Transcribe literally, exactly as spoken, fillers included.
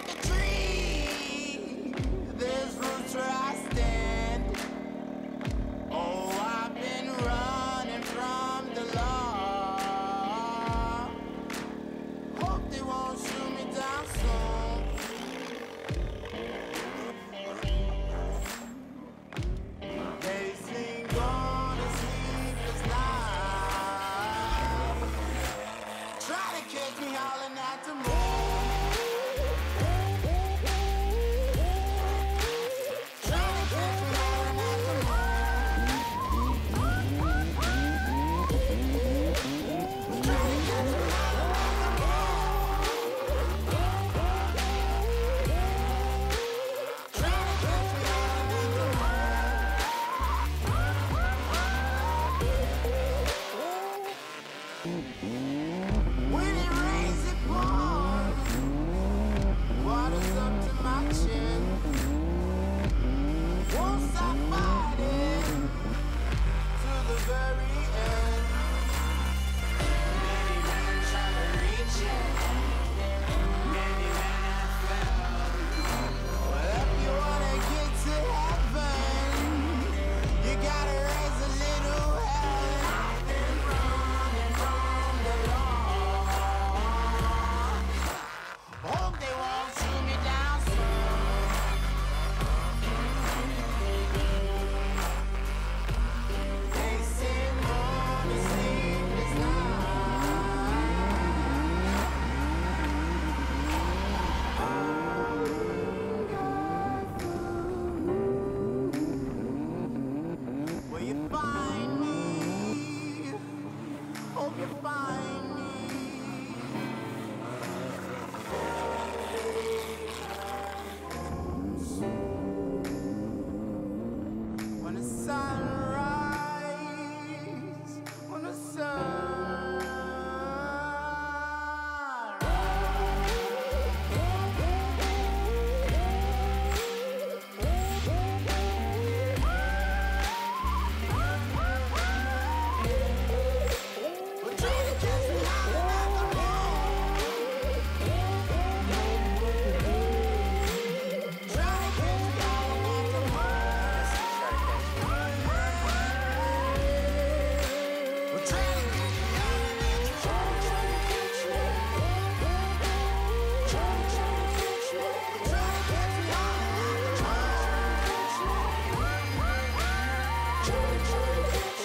a tree. There's roots where I stand. Oh, I've been running from the law. Hope they won't shoot me down soon. They sing on a sleepless night. Try to catch me howling at the moon. When it rains, it pours. Water's up to my chin. Won't stop fighting to the very end. Many men try to reach it. Many men have failed. Well, if you wanna get to heaven, you gotta raise a little hell. I've been running from the law. Hope they won't shoot me down soon. They sing on a sleepless night. Will you find me? Hope you find me. When the sun rises, when the sun we're trying to catch me howling at the moon. Trying to catch me howling at the moon. We're trying to catch me howling at the moon. Trying to catch me. Trying to catch me. Trying to catch me howling at the moon. Trying to catch me.